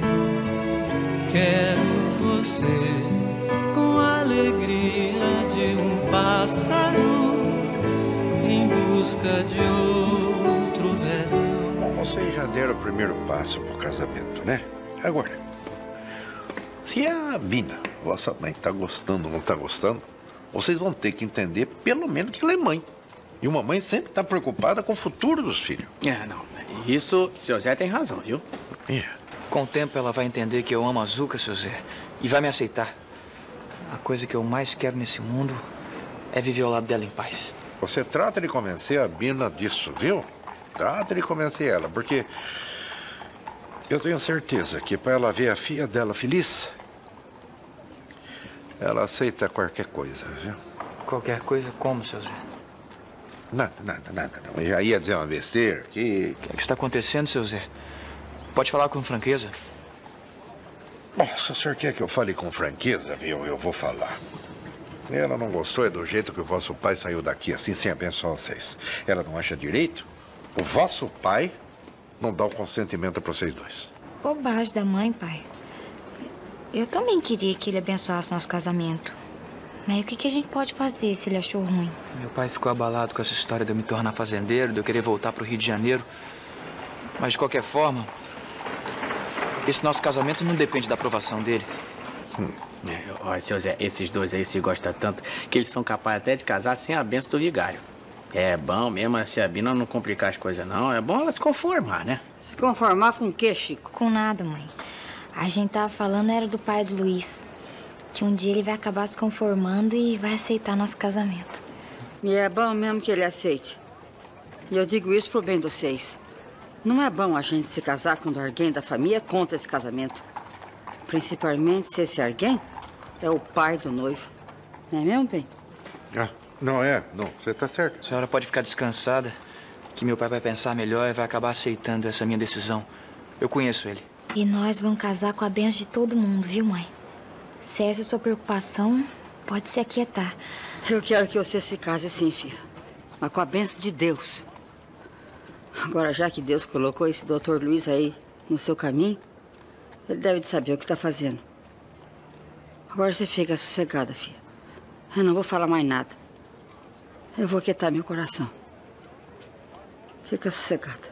quero você com a alegria de um pássaro em busca de outro verão. Bom, vocês já deram o primeiro passo pro casamento, né? Agora, se a Bina, vossa mãe, tá gostando ou não tá gostando, vocês vão ter que entender pelo menos que ela é mãe. E uma mãe sempre tá preocupada com o futuro dos filhos. Não. Isso, seu Zé tem razão, viu? Com o tempo, ela vai entender que eu amo a Zucca, seu Zé, e vai me aceitar. A coisa que eu mais quero nesse mundo é viver ao lado dela em paz. Você trata de convencer a Bina disso, viu? Trata de convencer ela, porque eu tenho certeza que para ela ver a filha dela feliz, ela aceita qualquer coisa, viu? Qualquer coisa como, seu Zé? Nada, não. Eu já ia dizer uma besteira que... O que está acontecendo, seu Zé? Pode falar com franqueza? Bom, se o senhor quer que eu fale com franqueza, viu, eu vou falar. Ela não gostou do jeito que o vosso pai saiu daqui, assim, sem abençoar vocês. Ela não acha direito? O vosso pai não dá o consentimento para vocês dois. Bobagem da mãe, pai. Eu também queria que ele abençoasse nosso casamento. Mas o que a gente pode fazer se ele achou ruim? Meu pai ficou abalado com essa história de eu me tornar fazendeiro, de eu querer voltar para o Rio de Janeiro. Mas, de qualquer forma, esse nosso casamento não depende da aprovação dele. Olha, seu Zé, esses dois aí se gostam tanto que eles são capazes até de casar sem a benção do vigário. É bom mesmo se a Bina não complicar as coisas, não. É bom ela se conformar, né? Se conformar com o quê, Chico? Com nada, mãe. A gente tava falando era do pai do Luiz. Que um dia ele vai acabar se conformando e vai aceitar nosso casamento. E é bom mesmo que ele aceite. E eu digo isso pro bem de vocês. Não é bom a gente se casar quando alguém da família é contra esse casamento. Principalmente se esse alguém é o pai do noivo. Não é mesmo, bem? Não, você tá certo. A senhora pode ficar descansada, que meu pai vai pensar melhor e vai acabar aceitando essa minha decisão. Eu conheço ele. E nós vamos casar com a bênção de todo mundo, viu, mãe? Se essa é a sua preocupação, pode se aquietar. Eu quero que você se case sim, filha. Mas com a bênção de Deus. Agora, já que Deus colocou esse doutor Luiz aí no seu caminho, ele deve de saber o que tá fazendo. Agora você fica sossegada, filha. Eu não vou falar mais nada. Eu vou aquietar meu coração. Fica sossegada.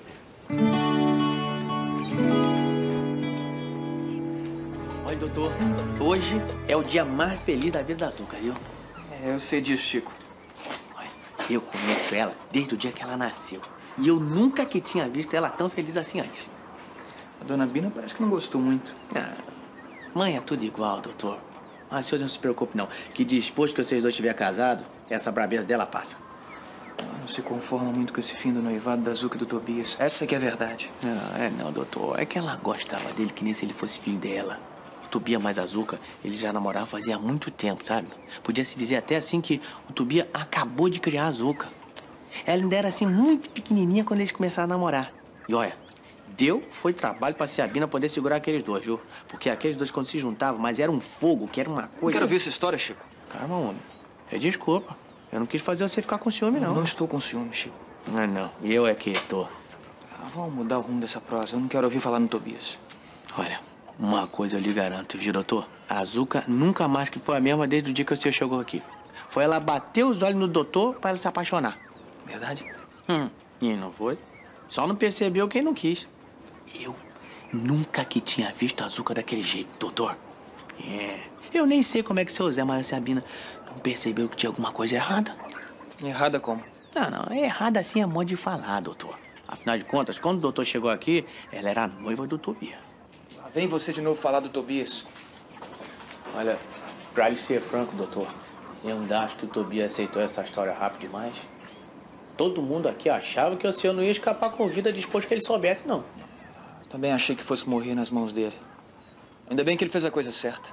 Olha, doutor, hoje é o dia mais feliz da vida da Zucca, viu? Eu sei disso, Chico. Olha, eu conheço ela desde o dia que ela nasceu. E eu nunca que tinha visto ela tão feliz assim antes. A dona Bina parece que não gostou muito. Mãe é tudo igual, doutor. Mas o senhor não se preocupe, não. Que depois que vocês dois estiverem casados, essa brabeza dela passa. Não se conforma muito com esse fim do noivado da Zuca e do Tobias. Essa que é a verdade. Não, doutor. É que ela gostava dele que nem se ele fosse filho dela. O Tobias mais a Zuca, ele já namorava fazia muito tempo, sabe? Podia se dizer até assim que o Tobias acabou de criar a Zuca. Ela ainda era assim muito pequenininha quando eles começaram a namorar. E olha, foi trabalho pra Sabina poder segurar aqueles dois, viu? Porque aqueles dois quando se juntavam, mas era um fogo, que era uma coisa... Não quero ver essa história, Chico. Calma, homem. Desculpa. Eu não quis fazer você ficar com ciúme, não. Não estou com ciúme, Chico. Não. Eu é que tô. Vamos mudar o rumo dessa prosa. Eu não quero ouvir falar no Tobias. Olha, uma coisa eu lhe garanto, viu, doutor? A Zuca nunca mais que foi a mesma desde o dia que o senhor chegou aqui. Foi ela bater os olhos no doutor pra ela se apaixonar. Verdade? E não foi? Só não percebeu quem não quis. Eu nunca que tinha visto a Zuca daquele jeito, doutor. Eu nem sei como é que seu Zé Maria Sabina não percebeu que tinha alguma coisa errada. Errada como? Não. Errada assim é modo de falar, doutor. Afinal de contas, quando o doutor chegou aqui, ela era a noiva do Tobias. Lá vem você de novo falar do Tobias. Olha, pra lhe ser franco, doutor, eu ainda acho que o Tobias aceitou essa história rápido demais. Todo mundo aqui achava que o senhor não ia escapar com vida depois que ele soubesse, não. Também achei que fosse morrer nas mãos dele. Ainda bem que ele fez a coisa certa.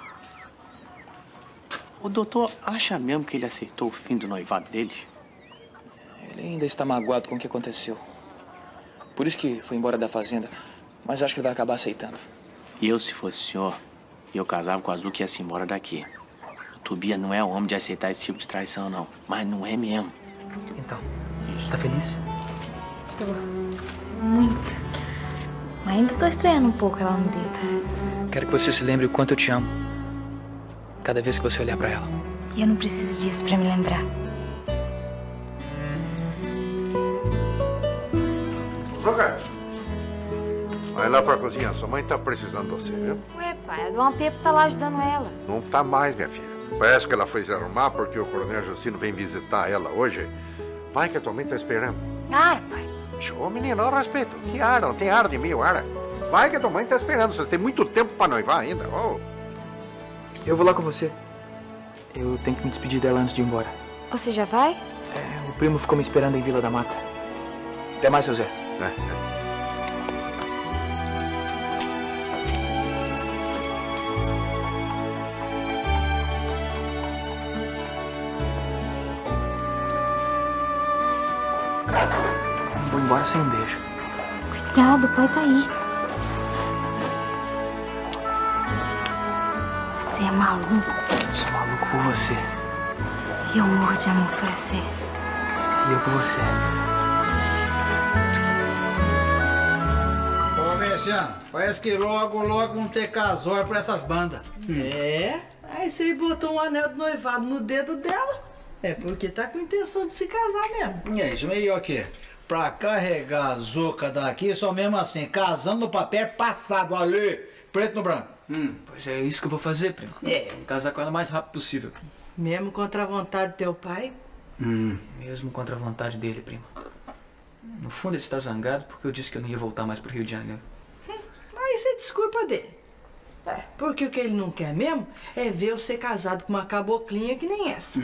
O doutor acha mesmo que ele aceitou o fim do noivado deles? Ele ainda está magoado com o que aconteceu. Por isso que foi embora da fazenda. Mas acho que ele vai acabar aceitando. E eu, se fosse o senhor, eu casava com a Zuca e ia se embora daqui. O Tobias não é o homem de aceitar esse tipo de traição, não. Mas não é mesmo. Então, tá feliz? Tô. Muito. Mas ainda tô estranhando um pouco ela no dedo. Quero que você se lembre o quanto eu te amo. Cada vez que você olhar pra ela. E eu não preciso disso pra me lembrar. Zuca, vai lá pra cozinha. Sua mãe tá precisando de você, viu? Ué, pai, a Dona Pepa tá lá ajudando ela. Não tá mais, minha filha. Parece que ela foi se arrumar porque o coronel Justino vem visitar ela hoje. Vai que a tua mãe tá esperando. Ai, pai. Ô, menino, olha o respeito. Que ar, não tem ar de mim, ar. Vai que a tua mãe tá esperando. Vocês têm muito tempo pra noivar ainda. Oh. Eu vou lá com você. Eu tenho que me despedir dela antes de ir embora. Você já vai? O primo ficou me esperando em Vila da Mata. Até mais, seu Zé. Vou embora sem um beijo. Cuidado, o pai tá aí. Você é maluco. Sou maluco por você. E eu morro de amor por você. E eu por você. Ô, Mexão, parece que logo vão ter casório pra essas bandas. Aí você botou um anel de noivado no dedo dela. É porque tá com intenção de se casar mesmo. E é isso aí, ó, aqui. Pra carregar a Zuca daqui, só mesmo assim, casando no papel passado, ali, preto no branco. Pois é isso que eu vou fazer, primo. Casar com ela o mais rápido possível. Mesmo contra a vontade do teu pai? Mesmo contra a vontade dele, primo. No fundo, ele está zangado porque eu disse que eu não ia voltar mais pro Rio de Janeiro. Mas isso é desculpa dele. Porque o que ele não quer mesmo é ver você casado com uma caboclinha que nem essa.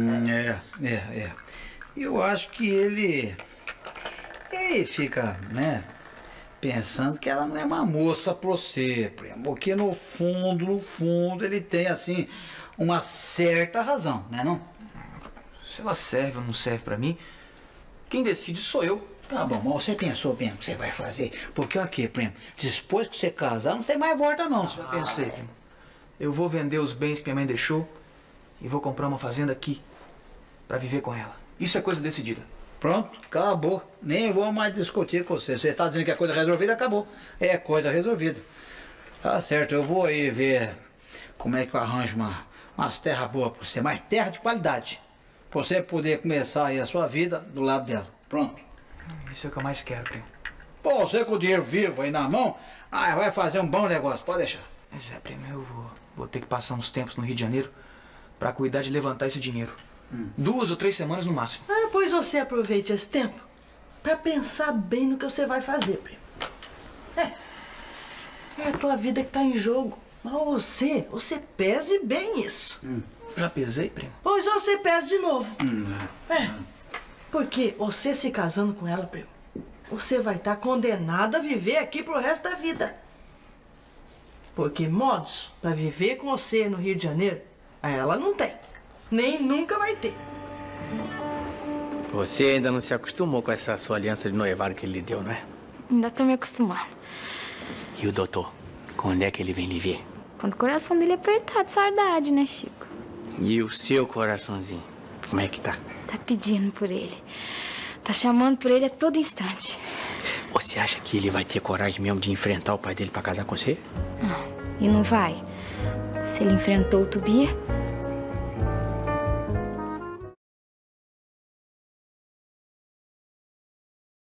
Eu acho que ele fica, né, pensando que ela não é uma moça pra você, primo. Porque no fundo, ele tem, assim, uma certa razão, né, não? Se ela serve ou não serve pra mim, quem decide sou eu. Tá bom, mas você pensou bem o que você vai fazer? Porque aqui, primo, depois que você casar, não tem mais volta não. Eu pensei, primo. Eu vou vender os bens que minha mãe deixou e vou comprar uma fazenda aqui pra viver com ela. Isso é coisa decidida. Pronto, acabou. Nem vou mais discutir com você. Você tá dizendo que é coisa resolvida, acabou. É coisa resolvida. Tá certo, eu vou aí ver como é que eu arranjo umas terras boas pra você, mas terra de qualidade. Pra você poder começar aí a sua vida do lado dela. Pronto. Isso é o que eu mais quero, primo. Pô, você com o dinheiro vivo aí na mão, vai fazer um bom negócio, pode deixar. Mas primo, eu vou ter que passar uns tempos no Rio de Janeiro pra cuidar de levantar esse dinheiro. 2 ou 3 semanas no máximo. Pois você aproveite esse tempo pra pensar bem no que você vai fazer, primo. É a tua vida que tá em jogo. Mas você pese bem isso. Já pesei, primo? Pois você pese de novo. Porque você se casando com ela, primo, você vai estar condenado a viver aqui pro resto da vida. Porque modos para viver com você no Rio de Janeiro, ela não tem. Nem nunca vai ter. Você ainda não se acostumou com essa sua aliança de noivado que ele lhe deu, não é? Ainda tô me acostumando. E o doutor? Quando é que ele vem lhe ver? Quando o coração dele apertar de saudade, né, Chico? E o seu coraçãozinho? Como é que tá? Tá pedindo por ele. Tá chamando por ele a todo instante. Você acha que ele vai ter coragem mesmo de enfrentar o pai dele pra casar com você? Não, e não vai. Se ele enfrentou o Tubia,